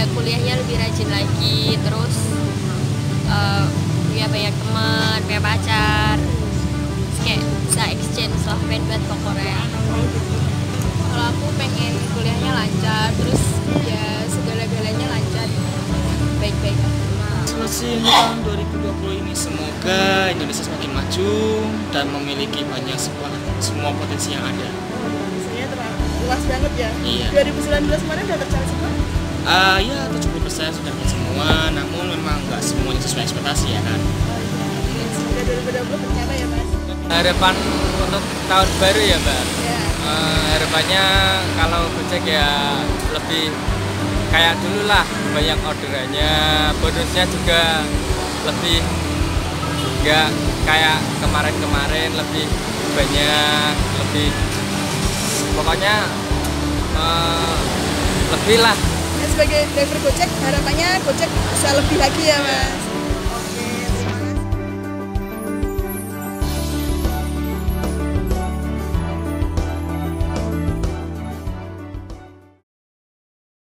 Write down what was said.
kuliahnya lebih rajin lagi, terus punya banyak teman, punya pacar, terus kayak bisa exchange lah, pengen banget ke Korea. Kalau aku pengen kuliahnya lancar, terus ya segala-galanya lancar, baik-baik aja. Resolusi untuk tahun 2020 ini semoga Indonesia semakin maju dan memiliki banyak semua potensi yang ada. Biasanya terlalu luas banget ya. Iya. 2019 kemarin udah tercapai semua. Ya 70% sudah dapat semua, namun memang nggak semuanya sesuai ekspektasi ya kan. Semoga 2020 tercapai ya Mas. Harapan untuk tahun baru ya Mbak. Ya. Harapannya kalau Gojek ya lebih kayak dulu lah, banyak orderannya, bonusnya juga lebih nggak kayak kemarin-kemarin, lebih banyak, lebih pokoknya lebih lah. Ya, sebagai driver Gojek, harapannya Gojek bisa lebih lagi ya Mas.